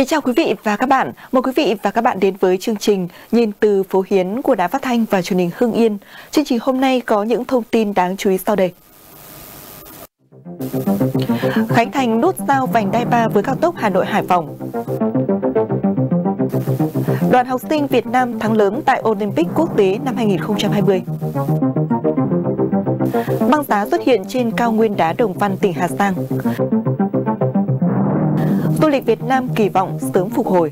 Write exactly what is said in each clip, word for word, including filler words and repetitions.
Kính chào quý vị và các bạn. Mời quý vị và các bạn đến với chương trình Nhìn từ phố Hiến của Đài Phát thanh và Truyền hình Hưng Yên. Chương trình hôm nay có những thông tin đáng chú ý sau đây. Khánh thành nút giao vành đai ba với cao tốc Hà Nội - Hải Phòng. Đoàn học sinh Việt Nam thắng lớn tại Olympic quốc tế năm hai nghìn không trăm hai mươi. Băng giá xuất hiện trên cao nguyên đá Đồng Văn, tỉnh Hà Giang. Du lịch Việt Nam kỳ vọng sớm phục hồi.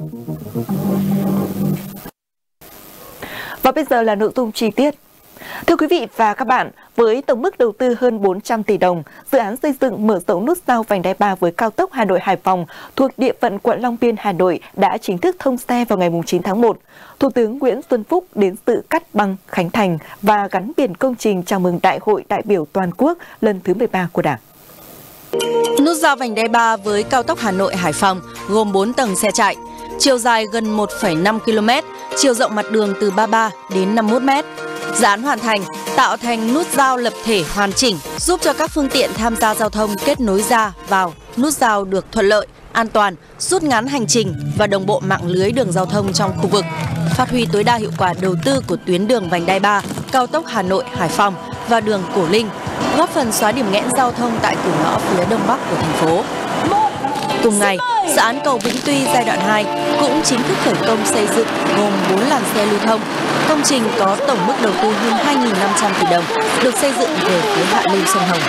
Và bây giờ là nội dung chi tiết. Thưa quý vị và các bạn, với tổng mức đầu tư hơn bốn trăm tỷ đồng, dự án xây dựng mở rộng nút giao vành đai ba với cao tốc Hà Nội - Hải Phòng thuộc địa phận quận Long Biên, Hà Nội đã chính thức thông xe vào ngày chín tháng một. Thủ tướng Nguyễn Xuân Phúc đến dự cắt băng khánh thành và gắn biển công trình chào mừng Đại hội đại biểu toàn quốc lần thứ mười ba của Đảng. Nút giao vành đai ba với cao tốc Hà Nội - Hải Phòng gồm bốn tầng xe chạy, chiều dài gần một phẩy năm ki lô mét, chiều rộng mặt đường từ ba mươi ba đến năm mươi mốt mét. Dự án hoàn thành, tạo thành nút giao lập thể hoàn chỉnh, giúp cho các phương tiện tham gia giao thông kết nối ra vào nút giao được thuận lợi, an toàn, rút ngắn hành trình và đồng bộ mạng lưới đường giao thông trong khu vực, phát huy tối đa hiệu quả đầu tư của tuyến đường vành đai ba, cao tốc Hà Nội - Hải Phòng và đường Cổ Linh, góp phần xóa điểm nghẽn giao thông tại cửa ngõ phía đông bắc của thành phố. Cùng ngày, dự án cầu Vĩnh Tuy giai đoạn hai cũng chính thức khởi công xây dựng gồm bốn làn xe lưu thông. Công trình có tổng mức đầu tư hơn hai nghìn năm trăm tỷ đồng, được xây dựng về phía hạ lưu sông Hồng.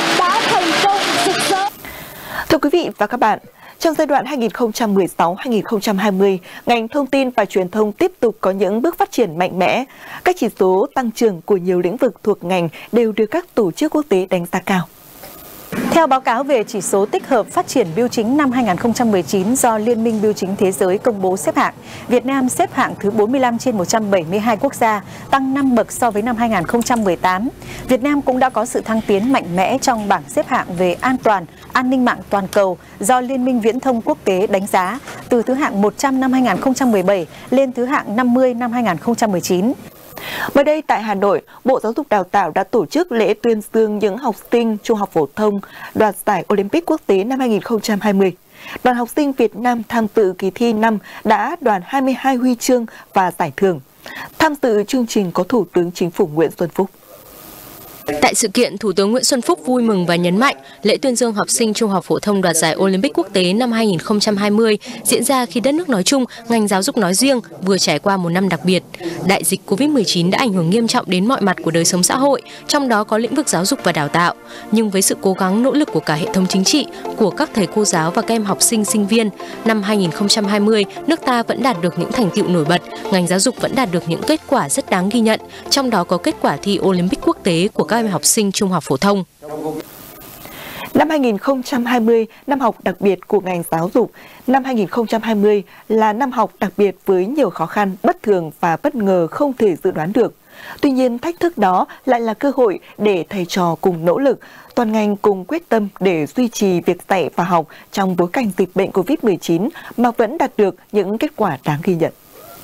Thưa quý vị và các bạn, trong giai đoạn hai nghìn không trăm mười sáu đến hai nghìn không trăm hai mươi, ngành thông tin và truyền thông tiếp tục có những bước phát triển mạnh mẽ. Các chỉ số tăng trưởng của nhiều lĩnh vực thuộc ngành đều được các tổ chức quốc tế đánh giá cao. Theo báo cáo về chỉ số tích hợp phát triển bưu chính năm hai nghìn không trăm mười chín do Liên minh Bưu chính Thế giới công bố xếp hạng, Việt Nam xếp hạng thứ bốn mươi lăm trên một trăm bảy mươi hai quốc gia, tăng năm bậc so với năm hai nghìn không trăm mười tám. Việt Nam cũng đã có sự thăng tiến mạnh mẽ trong bảng xếp hạng về an toàn, an ninh mạng toàn cầu do Liên minh Viễn thông Quốc tế đánh giá, từ thứ hạng một trăm năm hai nghìn không trăm mười bảy lên thứ hạng năm mươi năm hai nghìn không trăm mười chín. Mới đây tại Hà Nội, Bộ Giáo dục Đào tạo đã tổ chức lễ tuyên dương những học sinh trung học phổ thông đoạt giải Olympic quốc tế năm hai nghìn không trăm hai mươi. Đoàn học sinh Việt Nam tham dự kỳ thi năm đã đoạt hai mươi hai huy chương và giải thưởng. Tham dự chương trình có Thủ tướng Chính phủ Nguyễn Xuân Phúc. Tại sự kiện, Thủ tướng Nguyễn Xuân Phúc vui mừng và nhấn mạnh lễ tuyên dương học sinh trung học phổ thông đoạt giải Olympic quốc tế năm hai nghìn không trăm hai mươi diễn ra khi đất nước nói chung, ngành giáo dục nói riêng vừa trải qua một năm đặc biệt. Đại dịch Covid mười chín đã ảnh hưởng nghiêm trọng đến mọi mặt của đời sống xã hội, trong đó có lĩnh vực giáo dục và đào tạo. Nhưng với sự cố gắng nỗ lực của cả hệ thống chính trị, của các thầy cô giáo và các em học sinh sinh viên, năm hai nghìn không trăm hai mươi, nước ta vẫn đạt được những thành tựu nổi bật, ngành giáo dục vẫn đạt được những kết quả rất đáng ghi nhận, trong đó có kết quả thi Olympic quốc tế của các em học sinh trung học phổ thông. Năm hai nghìn không trăm hai mươi, năm học đặc biệt của ngành giáo dục. Năm hai nghìn không trăm hai mươi là năm học đặc biệt với nhiều khó khăn, bất thường và bất ngờ không thể dự đoán được. Tuy nhiên, thách thức đó lại là cơ hội để thầy trò cùng nỗ lực, toàn ngành cùng quyết tâm để duy trì việc dạy và học trong bối cảnh dịch bệnh Covid mười chín mà vẫn đạt được những kết quả đáng ghi nhận.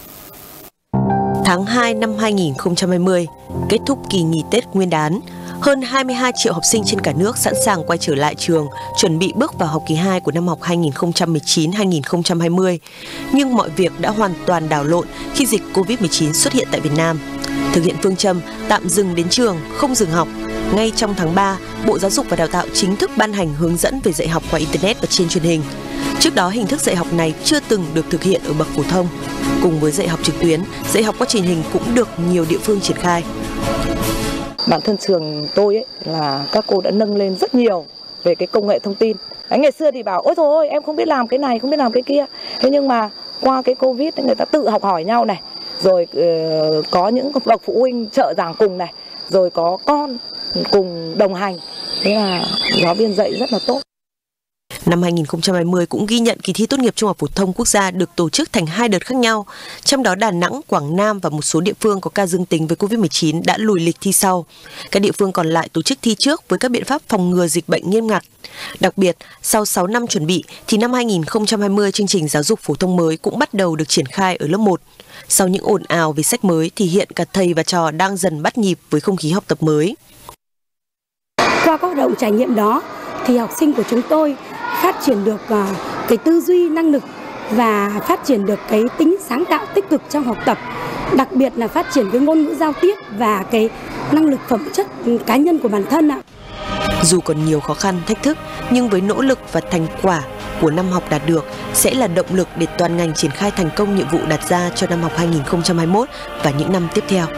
Tháng hai năm hai nghìn không trăm hai mươi, kết thúc kỳ nghỉ Tết Nguyên đán, hơn hai mươi hai triệu học sinh trên cả nước sẵn sàng quay trở lại trường, chuẩn bị bước vào học kỳ hai của năm học hai nghìn không trăm mười chín hai nghìn không trăm hai mươi. Nhưng mọi việc đã hoàn toàn đảo lộn khi dịch Covid mười chín xuất hiện tại Việt Nam. Thực hiện phương châm tạm dừng đến trường, không dừng học, ngay trong tháng ba, Bộ Giáo dục và Đào tạo chính thức ban hành hướng dẫn về dạy học qua Internet và trên truyền hình. Trước đó, hình thức dạy học này chưa từng được thực hiện ở bậc phổ thông. Cùng với dạy học trực tuyến, dạy học qua truyền hình cũng được nhiều địa phương triển khai. Bản thân trường tôi ấy, là các cô đã nâng lên rất nhiều về cái công nghệ thông tin. Đấy, ngày xưa thì bảo ôi thôi em không biết làm cái này, không biết làm cái kia. Thế nhưng mà qua cái Covid người ta tự học hỏi nhau này, rồi uh, có những bậc phụ huynh trợ giảng cùng này, rồi có con cùng đồng hành. Thế là giáo viên dạy rất là tốt. Năm hai nghìn không trăm hai mươi cũng ghi nhận kỳ thi tốt nghiệp trung học phổ thông quốc gia được tổ chức thành hai đợt khác nhau. Trong đó Đà Nẵng, Quảng Nam và một số địa phương có ca dương tính với Covid mười chín đã lùi lịch thi sau. Các địa phương còn lại tổ chức thi trước với các biện pháp phòng ngừa dịch bệnh nghiêm ngặt. Đặc biệt, sau sáu năm chuẩn bị thì năm hai nghìn không trăm hai mươi chương trình giáo dục phổ thông mới cũng bắt đầu được triển khai ở lớp một. Sau những ồn ào về sách mới thì hiện cả thầy và trò đang dần bắt nhịp với không khí học tập mới. Qua các hoạt động trải nghiệm đó thì học sinh của chúng tôi phát triển được cái tư duy, năng lực và phát triển được cái tính sáng tạo tích cực trong học tập, đặc biệt là phát triển cái ngôn ngữ giao tiếp và cái năng lực phẩm chất cá nhân của bản thân ạ. Dù còn nhiều khó khăn, thách thức, nhưng với nỗ lực và thành quả của năm học đạt được sẽ là động lực để toàn ngành triển khai thành công nhiệm vụ đặt ra cho năm học hai nghìn không trăm hai mươi mốt và những năm tiếp theo.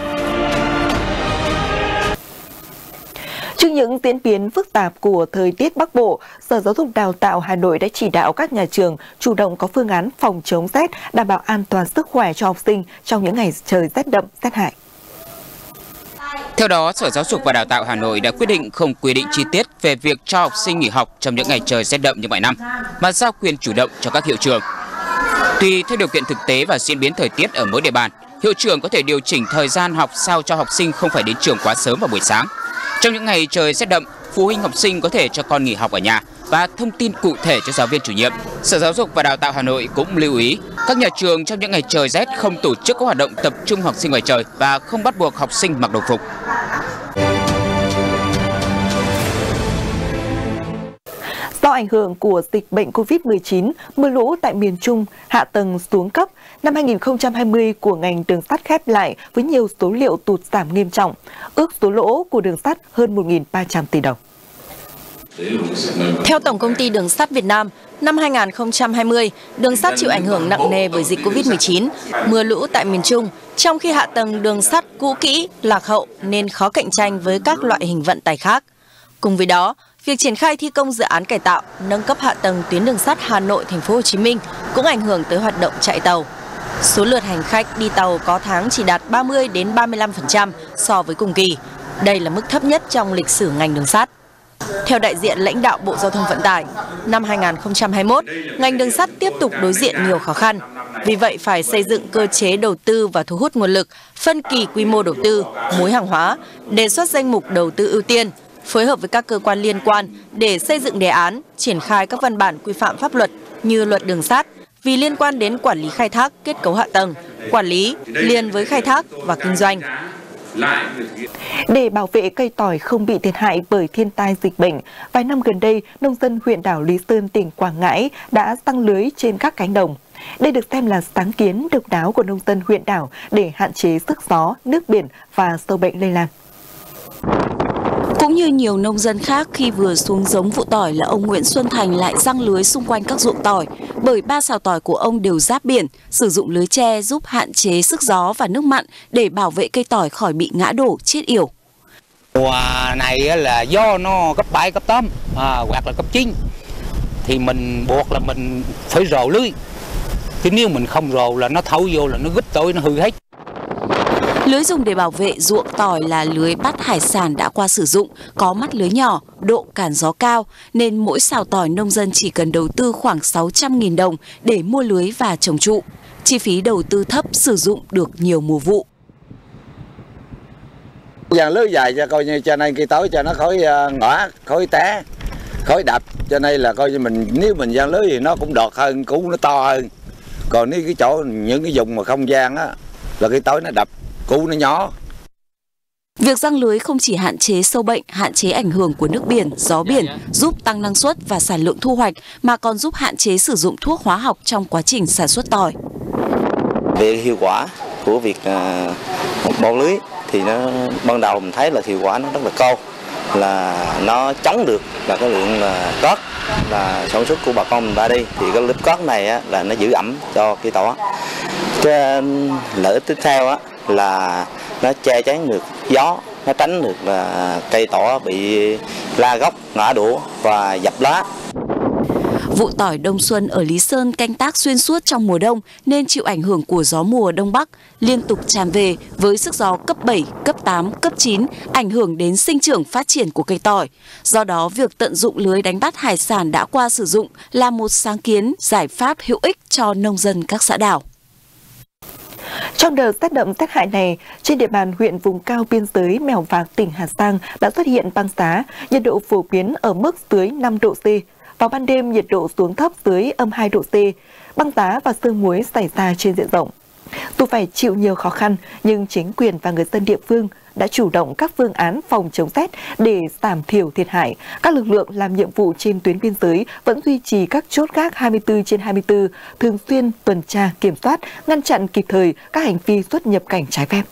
Trước những diễn biến phức tạp của thời tiết Bắc Bộ, Sở Giáo dục Đào tạo Hà Nội đã chỉ đạo các nhà trường chủ động có phương án phòng chống rét, đảm bảo an toàn sức khỏe cho học sinh trong những ngày trời rét đậm, rét hại. Theo đó, Sở Giáo dục và Đào tạo Hà Nội đã quyết định không quy định chi tiết về việc cho học sinh nghỉ học trong những ngày trời rét đậm như mọi năm, mà giao quyền chủ động cho các hiệu trường. Tùy theo điều kiện thực tế và diễn biến thời tiết ở mỗi địa bàn, hiệu trường có thể điều chỉnh thời gian học sao cho học sinh không phải đến trường quá sớm vào buổi sáng. Trong những ngày trời rét đậm, phụ huynh học sinh có thể cho con nghỉ học ở nhà và thông tin cụ thể cho giáo viên chủ nhiệm. Sở Giáo dục và Đào tạo Hà Nội cũng lưu ý các nhà trường trong những ngày trời rét không tổ chức các hoạt động tập trung học sinh ngoài trời và không bắt buộc học sinh mặc đồng phục. Do ảnh hưởng của dịch bệnh Covid mười chín, mưa lũ tại miền Trung, hạ tầng xuống cấp, năm hai nghìn không trăm hai mươi của ngành đường sắt khép lại với nhiều số liệu tụt giảm nghiêm trọng, ước số lỗ của đường sắt hơn một nghìn ba trăm tỷ đồng. Theo Tổng công ty Đường sắt Việt Nam, năm hai nghìn không trăm hai mươi, đường sắt chịu ảnh hưởng nặng nề bởi dịch Covid mười chín, mưa lũ tại miền Trung, trong khi hạ tầng đường sắt cũ kỹ, lạc hậu nên khó cạnh tranh với các loại hình vận tải khác. Cùng với đó, việc triển khai thi công dự án cải tạo, nâng cấp hạ tầng tuyến đường sắt Hà Nội Thành phố Hồ Chí Minh cũng ảnh hưởng tới hoạt động chạy tàu. Số lượt hành khách đi tàu có tháng chỉ đạt ba mươi đến ba mươi lăm phần trăm so với cùng kỳ. Đây là mức thấp nhất trong lịch sử ngành đường sắt. Theo đại diện lãnh đạo Bộ Giao thông Vận tải, năm hai nghìn không trăm hai mươi mốt, ngành đường sắt tiếp tục đối diện nhiều khó khăn. Vì vậy phải xây dựng cơ chế đầu tư và thu hút nguồn lực, phân kỳ quy mô đầu tư, mối hàng hóa, đề xuất danh mục đầu tư ưu tiên, phối hợp với các cơ quan liên quan để xây dựng đề án, triển khai các văn bản quy phạm pháp luật như luật đường sắt vì liên quan đến quản lý khai thác kết cấu hạ tầng, quản lý liền với khai thác và kinh doanh. Để bảo vệ cây tỏi không bị thiệt hại bởi thiên tai dịch bệnh, vài năm gần đây, nông dân huyện đảo Lý Sơn, tỉnh Quảng Ngãi đã giăng lưới trên các cánh đồng. Đây được xem là sáng kiến độc đáo của nông dân huyện đảo để hạn chế sức gió, nước biển và sâu bệnh lây lan. Cũng như nhiều nông dân khác, khi vừa xuống giống vụ tỏi là ông Nguyễn Xuân Thành lại giăng lưới xung quanh các ruộng tỏi, bởi ba sào tỏi của ông đều giáp biển, sử dụng lưới tre giúp hạn chế sức gió và nước mặn để bảo vệ cây tỏi khỏi bị ngã đổ, chết yểu. Mùa này là do nó cấp bảy, cấp tám à, hoặc là cấp chín thì mình buộc là mình phải rồ lưới, chứ nếu mình không rồ là nó thấu vô là nó gấp tối, nó hư hết. Lưới dùng để bảo vệ ruộng tỏi là lưới bắt hải sản đã qua sử dụng, có mắt lưới nhỏ, độ cản gió cao, nên mỗi sào tỏi nông dân chỉ cần đầu tư khoảng sáu trăm nghìn đồng để mua lưới và trồng trụ. Chi phí đầu tư thấp, sử dụng được nhiều mùa vụ. Dàn lưới dài cho coi như cho nên cây tỏi cho nó khỏi ngõ, khỏi té, khỏi đập, cho nên là coi như mình nếu mình dàn lưới thì nó cũng đọt hơn, cũng nó to hơn. Còn nếu cái chỗ những cái vùng mà không gian á là cây tỏi nó đập, cú nó nhỏ. Việc giăng lưới không chỉ hạn chế sâu bệnh, hạn chế ảnh hưởng của nước biển, gió biển, giúp tăng năng suất và sản lượng thu hoạch, mà còn giúp hạn chế sử dụng thuốc hóa học trong quá trình sản xuất tỏi. Về hiệu quả của việc uh, bó lưới thì nó ban đầu mình thấy là hiệu quả nó rất là cao, là nó chống được là cái lượng là cát là sản xuất của bà con mình ra đi, thì cái lớp cát này á, là nó giữ ẩm cho cây tỏi. Cái lợi ích tiếp theo á, là nó che chắn được gió, nó tránh được là cây tỏi bị la gốc, ngã đổ và dập lá. Vụ tỏi đông xuân ở Lý Sơn canh tác xuyên suốt trong mùa đông nên chịu ảnh hưởng của gió mùa đông bắc liên tục tràn về với sức gió cấp bảy, cấp tám, cấp chín, ảnh hưởng đến sinh trưởng phát triển của cây tỏi. Do đó, việc tận dụng lưới đánh bắt hải sản đã qua sử dụng là một sáng kiến, giải pháp hữu ích cho nông dân các xã đảo. Trong đợt rét đậm rét hại này, trên địa bàn huyện vùng cao biên giới Mèo Vạc, tỉnh Hà Giang đã xuất hiện băng giá, nhiệt độ phổ biến ở mức dưới năm độ C. Vào ban đêm, nhiệt độ xuống thấp dưới âm hai độ C. Băng giá và sương muối xảy ra trên diện rộng. Dù phải chịu nhiều khó khăn, nhưng chính quyền và người dân địa phương đã chủ động các phương án phòng chống rét để giảm thiểu thiệt hại. Các lực lượng làm nhiệm vụ trên tuyến biên giới vẫn duy trì các chốt gác hai mươi tư trên hai mươi tư, thường xuyên tuần tra, kiểm soát, ngăn chặn kịp thời các hành vi xuất nhập cảnh trái phép.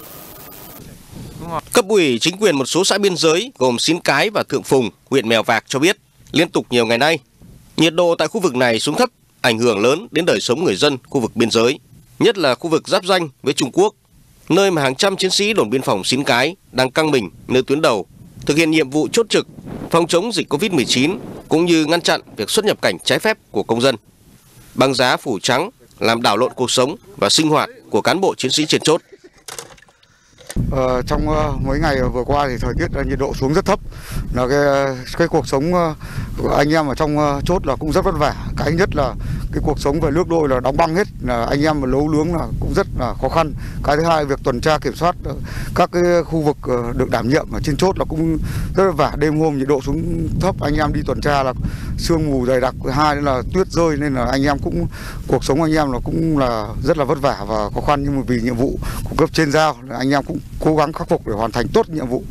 Cấp ủy chính quyền một số xã biên giới gồm Xín Cái và Thượng Phùng, huyện Mèo Vạc cho biết, liên tục nhiều ngày nay, nhiệt độ tại khu vực này xuống thấp, ảnh hưởng lớn đến đời sống người dân khu vực biên giới, nhất là khu vực giáp ranh với Trung Quốc, nơi mà hàng trăm chiến sĩ đồn biên phòng Xín Cái đang căng mình nơi tuyến đầu, thực hiện nhiệm vụ chốt trực, phòng chống dịch Covid mười chín cũng như ngăn chặn việc xuất nhập cảnh trái phép của công dân. Băng giá phủ trắng làm đảo lộn cuộc sống và sinh hoạt của cán bộ chiến sĩ trên chốt. Ờ, trong uh, mấy ngày vừa qua thì thời tiết uh, nhiệt độ xuống rất thấp, là cái cái cuộc sống uh, của anh em ở trong uh, chốt là cũng rất vất vả. Cái nhất là cái cuộc sống về nước đôi là đóng băng hết, là anh em mà nấu nướng là cũng rất là khó khăn. Cái thứ hai, việc tuần tra kiểm soát uh, các cái khu vực uh, được đảm nhiệm ở trên chốt là cũng rất vất vả. Đêm hôm nhiệt độ xuống thấp, anh em đi tuần tra là sương mù dày đặc, hai là tuyết rơi, nên là anh em cũng cuộc sống anh em là cũng là rất là vất vả và khó khăn, nhưng mà vì nhiệm vụ của cấp trên giao, anh em cũng cố gắng khắc phục để hoàn thành tốt nhiệm vụ.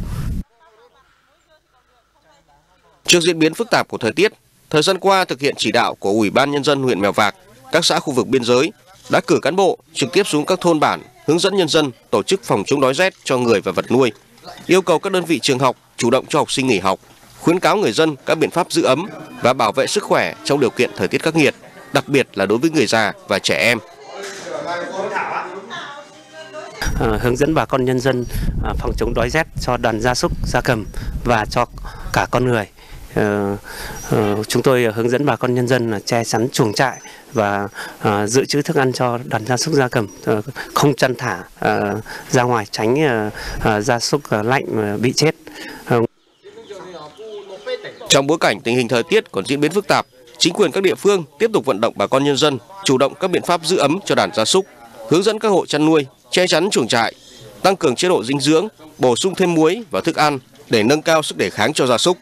Trước diễn biến phức tạp của thời tiết, thời gian qua thực hiện chỉ đạo của Ủy ban Nhân dân huyện Mèo Vạc, các xã khu vực biên giới đã cử cán bộ trực tiếp xuống các thôn bản hướng dẫn nhân dân tổ chức phòng chống đói rét cho người và vật nuôi, yêu cầu các đơn vị trường học chủ động cho học sinh nghỉ học, khuyến cáo người dân các biện pháp giữ ấm và bảo vệ sức khỏe trong điều kiện thời tiết khắc nghiệt, đặc biệt là đối với người già và trẻ em. À, hướng dẫn bà con nhân dân à, phòng chống đói rét cho đàn gia súc, gia cầm và cho cả con người. À, à, chúng tôi hướng dẫn bà con nhân dân là che chắn chuồng trại và à, dự trữ thức ăn cho đàn gia súc, gia cầm, à, không chăn thả à, ra ngoài, tránh à, à, gia súc à, lạnh à, bị chết. À. Trong bối cảnh tình hình thời tiết còn diễn biến phức tạp, chính quyền các địa phương tiếp tục vận động bà con nhân dân chủ động các biện pháp giữ ấm cho đàn gia súc, hướng dẫn các hộ chăn nuôi che chắn chuồng trại, tăng cường chế độ dinh dưỡng, bổ sung thêm muối và thức ăn để nâng cao sức đề kháng cho gia súc.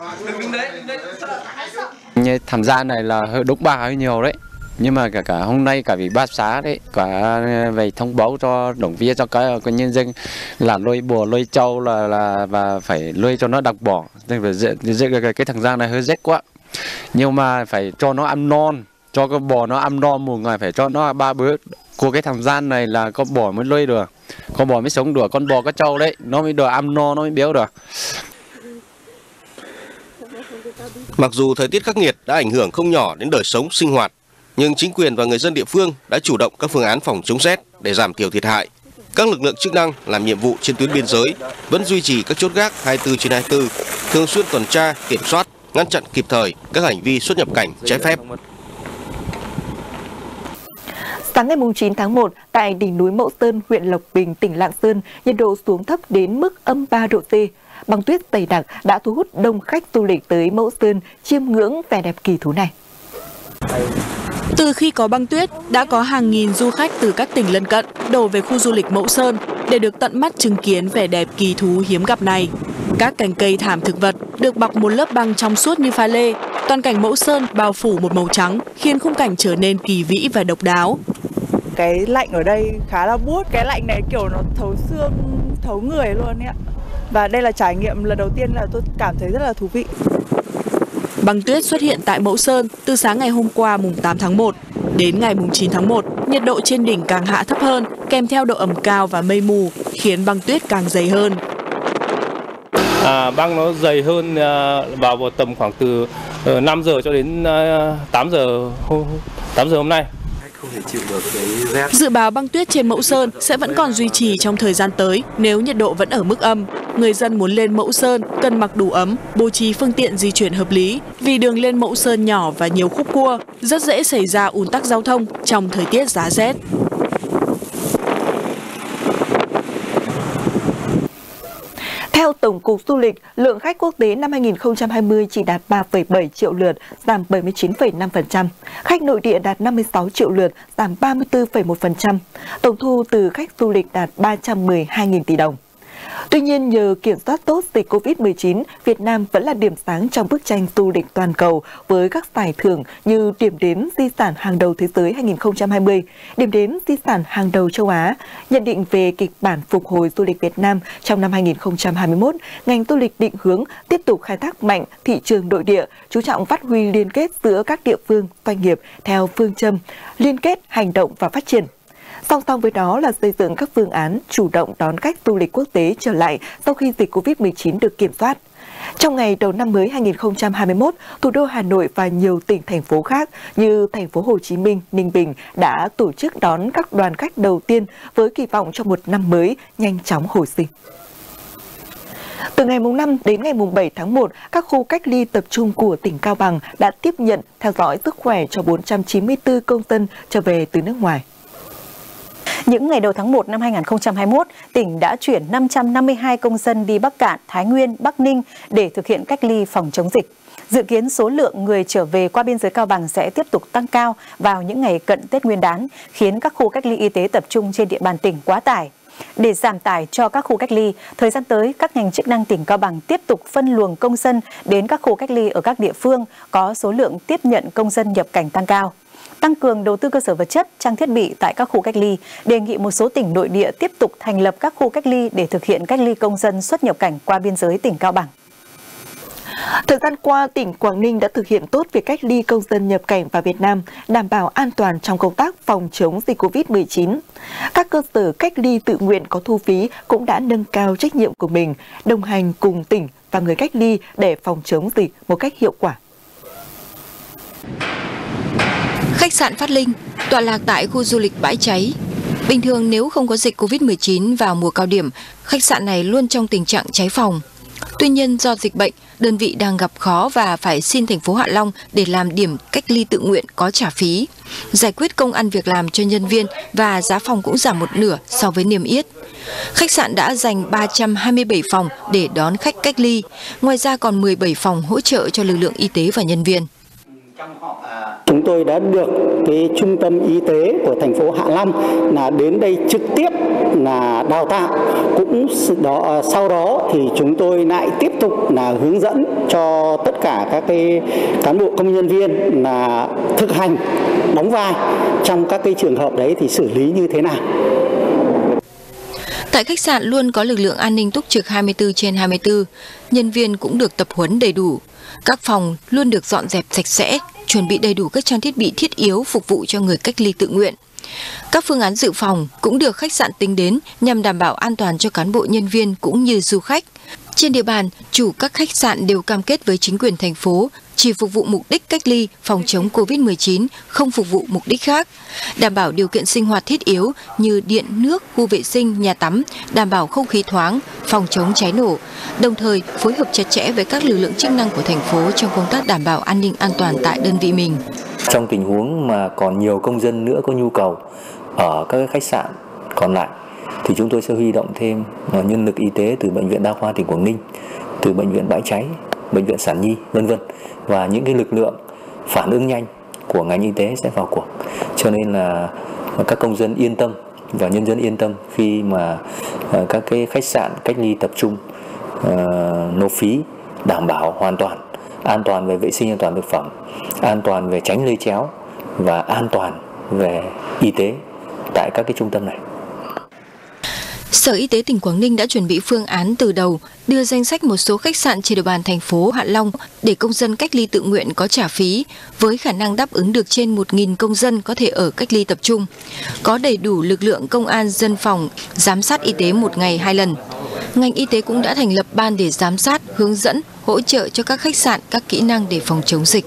Như tham gia này là hơi đúng bà hơi nhiều đấy, nhưng mà cả cả hôm nay cả ủy ban xã đấy cả về thông báo cho động viên cho cái cái nhân dân là nuôi bò nuôi trâu là là và phải nuôi cho nó đặc bỏ, cái cái thằng Giang này hơi rét quá, nhưng mà phải cho nó ăn non, cho cái bò nó ăn non một ngày phải cho nó ba bữa. Của cái thằng Gian này là con bò mới nuôi được, con bò mới sống được, con bò có trâu đấy, nó mới được ăn no, nó mới béo được. Mặc dù thời tiết khắc nghiệt đã ảnh hưởng không nhỏ đến đời sống sinh hoạt, nhưng chính quyền và người dân địa phương đã chủ động các phương án phòng chống rét để giảm thiểu thiệt hại. Các lực lượng chức năng làm nhiệm vụ trên tuyến biên giới vẫn duy trì các chốt gác hai mươi tư trên hai mươi tư, thường xuyên tuần tra, kiểm soát, ngăn chặn kịp thời các hành vi xuất nhập cảnh trái phép. Sáng ngày chín tháng một, tại đỉnh núi Mẫu Sơn, huyện Lộc Bình, tỉnh Lạng Sơn, nhiệt độ xuống thấp đến mức âm ba độ C. Băng tuyết dày đặc đã thu hút đông khách du lịch tới Mẫu Sơn chiêm ngưỡng vẻ đẹp kỳ thú này. Từ khi có băng tuyết, đã có hàng nghìn du khách từ các tỉnh lân cận đổ về khu du lịch Mẫu Sơn để được tận mắt chứng kiến vẻ đẹp kỳ thú hiếm gặp này. Các cành cây thảm thực vật được bọc một lớp băng trong suốt như pha lê. Toàn cảnh Mẫu Sơn bao phủ một màu trắng, khiến khung cảnh trở nên kỳ vĩ và độc đáo. Cái lạnh ở đây khá là buốt, cái lạnh này kiểu nó thấu xương, thấu người luôn ấy ạ. Và đây là trải nghiệm lần đầu tiên là tôi cảm thấy rất là thú vị. Băng tuyết xuất hiện tại Mẫu Sơn từ sáng ngày hôm qua mùng tám tháng một. Đến ngày mùng chín tháng một, nhiệt độ trên đỉnh càng hạ thấp hơn, kèm theo độ ẩm cao và mây mù, khiến băng tuyết càng dày hơn. À, băng nó dày hơn vào tầm khoảng từ năm giờ cho đến tám giờ tám giờ hôm nay. Dự báo băng tuyết trên Mẫu Sơn sẽ vẫn còn duy trì trong thời gian tới nếu nhiệt độ vẫn ở mức âm. Người dân muốn lên Mẫu Sơn cần mặc đủ ấm, bố trí phương tiện di chuyển hợp lý vì đường lên Mẫu Sơn nhỏ và nhiều khúc cua, rất dễ xảy ra ùn tắc giao thông trong thời tiết giá rét. Theo Tổng cục Du lịch, lượng khách quốc tế năm hai nghìn không trăm hai mươi chỉ đạt ba phẩy bảy triệu lượt, giảm bảy mươi chín phẩy năm phần trăm. Khách nội địa đạt năm mươi sáu triệu lượt, giảm ba mươi tư phẩy một phần trăm. Tổng thu từ khách du lịch đạt ba trăm mười hai nghìn tỷ đồng. Tuy nhiên, nhờ kiểm soát tốt dịch Covid mười chín, Việt Nam vẫn là điểm sáng trong bức tranh du lịch toàn cầu với các giải thưởng như điểm đến di sản hàng đầu thế giới hai nghìn không trăm hai mươi, điểm đến di sản hàng đầu châu Á. Nhận định về kịch bản phục hồi du lịch Việt Nam trong năm hai nghìn không trăm hai mươi mốt, ngành du lịch định hướng tiếp tục khai thác mạnh thị trường nội địa, chú trọng phát huy liên kết giữa các địa phương, doanh nghiệp theo phương châm liên kết, hành động và phát triển. Song song với đó là xây dựng các phương án chủ động đón khách du lịch quốc tế trở lại sau khi dịch Covid mười chín được kiểm soát. Trong ngày đầu năm mới hai nghìn không trăm hai mươi mốt, thủ đô Hà Nội và nhiều tỉnh thành phố khác như thành phố Hồ Chí Minh, Ninh Bình đã tổ chức đón các đoàn khách đầu tiên với kỳ vọng cho một năm mới nhanh chóng hồi sinh. Từ ngày năm đến ngày bảy tháng một, các khu cách ly tập trung của tỉnh Cao Bằng đã tiếp nhận theo dõi sức khỏe cho bốn trăm chín mươi tư công dân trở về từ nước ngoài. Những ngày đầu tháng một năm hai nghìn không trăm hai mươi mốt, tỉnh đã chuyển năm trăm năm mươi hai công dân đi Bắc Kạn, Thái Nguyên, Bắc Ninh để thực hiện cách ly phòng chống dịch. Dự kiến số lượng người trở về qua biên giới Cao Bằng sẽ tiếp tục tăng cao vào những ngày cận Tết Nguyên đán, khiến các khu cách ly y tế tập trung trên địa bàn tỉnh quá tải. Để giảm tải cho các khu cách ly, thời gian tới, các ngành chức năng tỉnh Cao Bằng tiếp tục phân luồng công dân đến các khu cách ly ở các địa phương có số lượng tiếp nhận công dân nhập cảnh tăng cao. Tăng cường đầu tư cơ sở vật chất, trang thiết bị tại các khu cách ly, đề nghị một số tỉnh nội địa tiếp tục thành lập các khu cách ly để thực hiện cách ly công dân xuất nhập cảnh qua biên giới tỉnh Cao Bằng. Thời gian qua, tỉnh Quảng Ninh đã thực hiện tốt việc cách ly công dân nhập cảnh vào Việt Nam, đảm bảo an toàn trong công tác phòng chống dịch Covid mười chín. Các cơ sở cách ly tự nguyện có thu phí cũng đã nâng cao trách nhiệm của mình, đồng hành cùng tỉnh và người cách ly để phòng chống dịch một cách hiệu quả. Khách sạn Phát Linh, tọa lạc tại khu du lịch Bãi Cháy. Bình thường nếu không có dịch Covid mười chín vào mùa cao điểm, khách sạn này luôn trong tình trạng cháy phòng. Tuy nhiên do dịch bệnh, đơn vị đang gặp khó và phải xin thành phố Hạ Long để làm điểm cách ly tự nguyện có trả phí, giải quyết công ăn việc làm cho nhân viên và giá phòng cũng giảm một nửa so với niêm yết. Khách sạn đã dành ba trăm hai mươi bảy phòng để đón khách cách ly, ngoài ra còn mười bảy phòng hỗ trợ cho lực lượng y tế và nhân viên. Chúng tôi đã được cái trung tâm y tế của thành phố Hạ Long là đến đây trực tiếp là đào tạo, cũng đó sau đó thì chúng tôi lại tiếp tục là hướng dẫn cho tất cả các cái cán bộ công nhân viên là thực hành đóng vai trong các cái trường hợp đấy thì xử lý như thế nào. Tại khách sạn luôn có lực lượng an ninh túc trực hai mươi tư trên hai mươi tư, nhân viên cũng được tập huấn đầy đủ. Các phòng luôn được dọn dẹp sạch sẽ, chuẩn bị đầy đủ các trang thiết bị thiết yếu phục vụ cho người cách ly tự nguyện. Các phương án dự phòng cũng được khách sạn tính đến nhằm đảm bảo an toàn cho cán bộ nhân viên cũng như du khách. Trên địa bàn, chủ các khách sạn đều cam kết với chính quyền thành phố chỉ phục vụ mục đích cách ly phòng chống Covid mười chín, không phục vụ mục đích khác, đảm bảo điều kiện sinh hoạt thiết yếu như điện, nước, khu vệ sinh, nhà tắm, đảm bảo không khí thoáng, phòng chống cháy nổ, đồng thời phối hợp chặt chẽ với các lực lượng chức năng của thành phố trong công tác đảm bảo an ninh an toàn tại đơn vị mình. Trong tình huống mà còn nhiều công dân nữa có nhu cầu ở các khách sạn còn lại thì chúng tôi sẽ huy động thêm nhân lực y tế từ Bệnh viện Đa khoa tỉnh Quảng Ninh, từ Bệnh viện Bãi Cháy, Bệnh viện Sản Nhi, vân vân, và những cái lực lượng phản ứng nhanh của ngành y tế sẽ vào cuộc. Cho nên là các công dân yên tâm và nhân dân yên tâm khi mà các cái khách sạn cách ly tập trung uh, nộp phí đảm bảo hoàn toàn an toàn về vệ sinh an toàn thực phẩm, an toàn về tránh lây chéo và an toàn về y tế tại các cái trung tâm này. Sở Y tế tỉnh Quảng Ninh đã chuẩn bị phương án từ đầu, đưa danh sách một số khách sạn trên địa bàn thành phố Hạ Long để công dân cách ly tự nguyện có trả phí, với khả năng đáp ứng được trên một nghìn công dân có thể ở cách ly tập trung. Có đầy đủ lực lượng công an dân phòng, giám sát y tế một ngày hai lần. Ngành y tế cũng đã thành lập ban để giám sát, hướng dẫn, hỗ trợ cho các khách sạn các kỹ năng để phòng chống dịch.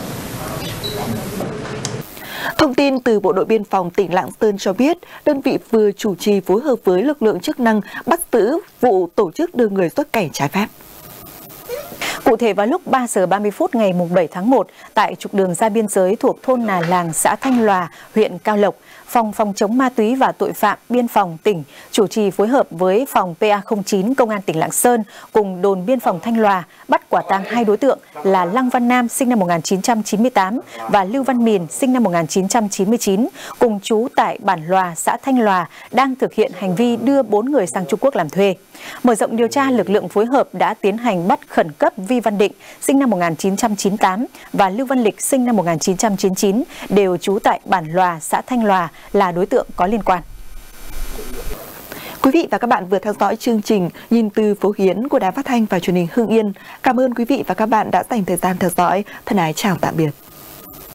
Thông tin từ Bộ đội Biên phòng tỉnh Lạng Sơn cho biết, đơn vị vừa chủ trì phối hợp với lực lượng chức năng bắt giữ vụ tổ chức đưa người xuất cảnh trái phép. Cụ thể vào lúc ba giờ ba mươi phút ngày bảy tháng một, tại trục đường ra biên giới thuộc thôn Nà Làng, xã Thanh Lòa, huyện Cao Lộc, Phòng Phòng chống ma túy và tội phạm Biên phòng tỉnh chủ trì phối hợp với phòng P A không chín Công an tỉnh Lạng Sơn cùng đồn biên phòng Thanh Lòa bắt quả tang hai đối tượng là Lăng Văn Nam sinh năm một nghìn chín trăm chín mươi tám và Lưu Văn Miền sinh năm một nghìn chín trăm chín mươi chín, cùng trú tại bản Lòa, xã Thanh Lòa, đang thực hiện hành vi đưa bốn người sang Trung Quốc làm thuê. Mở rộng điều tra, lực lượng phối hợp đã tiến hành bắt khẩn cấp Vi Văn Định sinh năm một nghìn chín trăm chín mươi tám và Lưu Văn Lịch sinh năm một nghìn chín trăm chín mươi chín, đều trú tại bản Lòa, xã Thanh Lòa, là đối tượng có liên quan. Quý vị và các bạn vừa theo dõi chương trình Nhìn từ phố Hiến của Đài Phát thanh và Truyền hình Hưng Yên. Cảm ơn quý vị và các bạn đã dành thời gian theo dõi. Thân ái chào tạm biệt.